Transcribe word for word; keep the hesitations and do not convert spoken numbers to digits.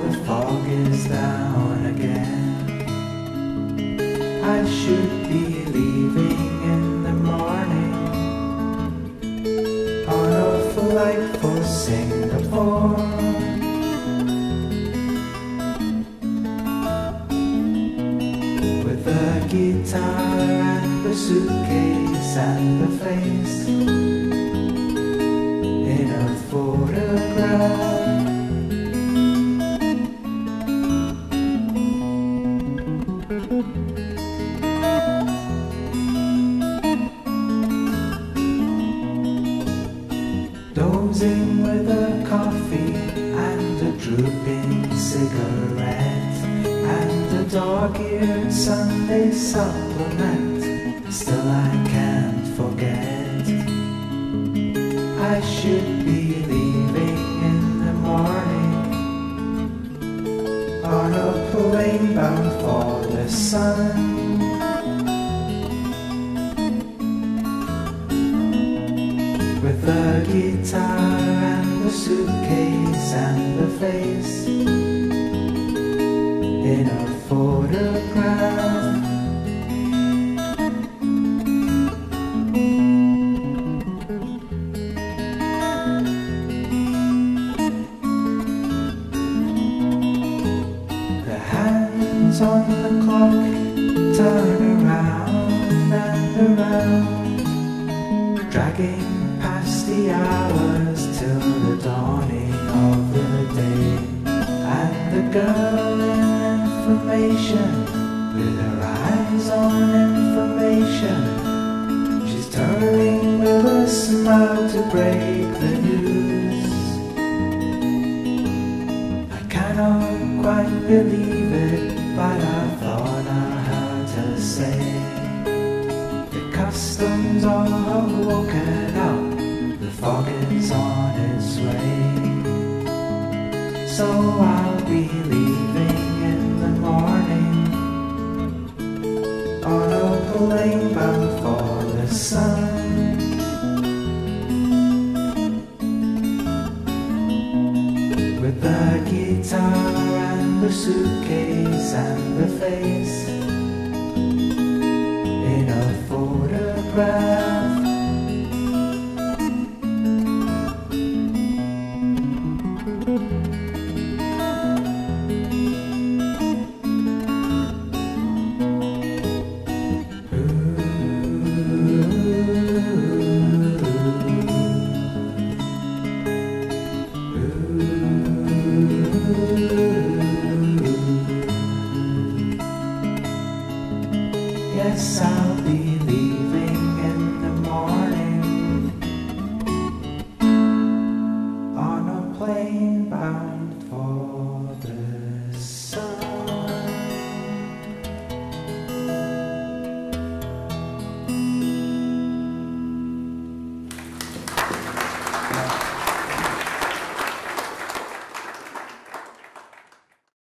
the fog is down again. I should be leaving in the morning on a flight for Singapore. With the guitar and the suitcase and the face in a photograph. Dozing with a coffee and a drooping cigarette and a dog-eared Sunday supplement. Still I can't forget. I should be leaving in the morning on a plane bound for the sun. With the guitar and the suitcase and the face in a photograph. The hands on the clock turn around and around, dragging past the hours till the dawning of the day. And the girl in information, with her eyes on information, she's turning with a smile to break the news. I cannot quite believe it, but I thought I heard her say, the customs are woken up, the fog is on its way. So I'll be leaving in the morning on a plane bound for the sun. With the guitar and the suitcase and the face in a photograph. Yes, I'll be